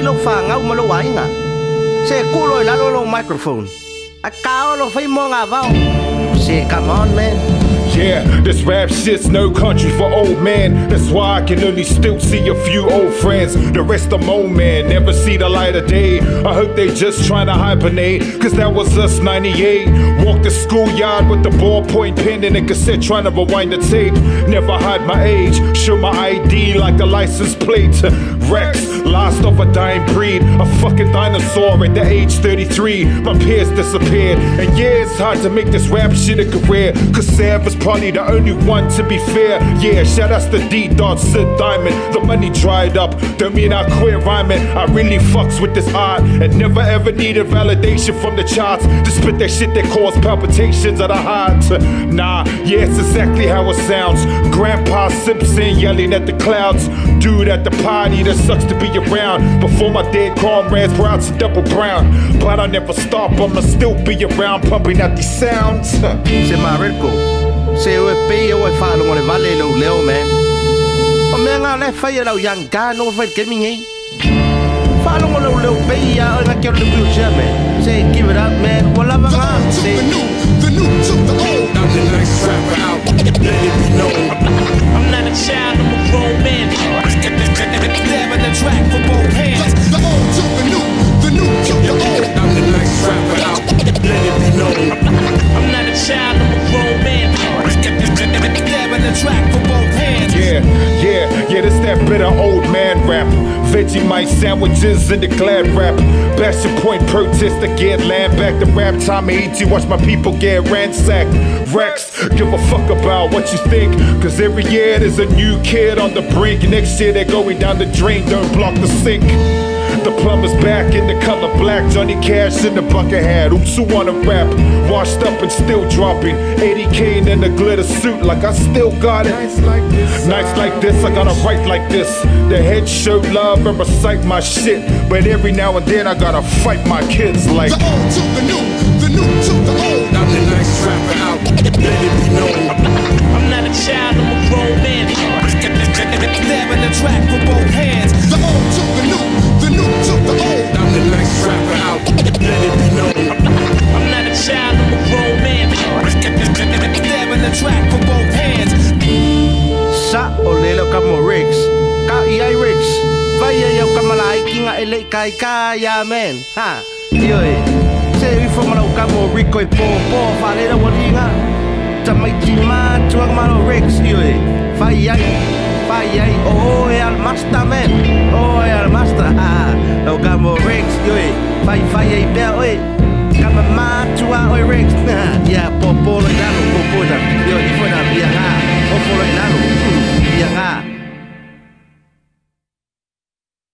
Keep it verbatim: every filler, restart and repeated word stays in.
lo fanga o malo wainga. Se kulo la lo microphone. A kao lo fai mo nga vao. Say come on man. Yeah, this rap shit's no country for old man. That's why I can only still see a few old friends. The rest of old man never see the light of day. I hope they just trying to hibernate, cause that was us ninety-eight. Walk the schoolyard with the ballpoint pen and a cassette trying to rewind the tape. Never hide my age, show my I D like a license plate. Rex, last of a dying breed, a fucking dinosaur at the age thirty-three. My peers disappeared, and yeah, it's hard to make this rap shit a career, cause Sav was probably the only one to be fair. Yeah, shout outs to D-Dot, Sid Diamond. The money dried up, don't mean I quit rhyming. I really fucks with this art and never ever needed validation from the charts. To spit that shit that cause palpitations of the heart. Nah, yeah, it's exactly how it sounds. Grandpa Simpson yelling at the clouds. Dude at the party that sucks to be around. Before my dead comrades, proud to double brown. But I never stop, I'ma still be around, pumping out these sounds. Se Mareko. Se o e pei o e whālo ngore vale lo leo man. O mea ngā le whai e lau Jandals no whai ke mingi. Whālo ngore lo leo pei a o ngā kia le wheelchair man. Say give it up man, wala ba ngā. Say the new, the new took the old. I'm the nice rapper out, let it be known. I'm not a child, I'm a grown man. Stabbing the track for both hands. The old took the new, the new took the old. I'm the nice rapper out, let it be known. I'm not a child, I'm a grown man. Stabbing the track for both hands. Yeah, yeah, yeah, this that bitter old man rap. Vegemite sandwiches in the glad rap. Bastion Point protest to get land back. The rap time eight to watch my people get ransacked. Rex, give a fuck about what you think, cause every year there's a new kid on the brink. Next year they're going down the drain, don't block the sink. The plumber's back in the color black. Johnny Cash in the bucket hat. Oops, who wanna rap? Washed up and still dropping eighty K in a glitter suit like I still got it. Nights like this, Nights like this I gotta write like this. The head show love and recite my shit, but every now and then I gotta fight my kids like the old took the new, the new took the old. I'm the nice rapper out, let it be known. I'm not a child, I'm a grown man. Stabbing the track for both hands. The old took the new, the new took the old. I'm the nice rapper out, let it be known. I'm not a child, I'm a grown man. Stabbing the track for both hands. sa o lelo ka mo Rex. Ka iai Rex. Vai ia o ka malai ki nga ele kai ka ya men. Ha. Iyo e. Se i fo mana o ka mo Rico e po po fa le o linga. Ta mai ki ma tua ka malo Rex iyo e. Vai iai. Vai iai o e al master men. O e al master. Ha. O ka mo Rex iyo e. Vai vai ai be o e. Ka ma tua o Rex. Ya po po le dano po po da. Yo i fo na bia ha. O fo le dano.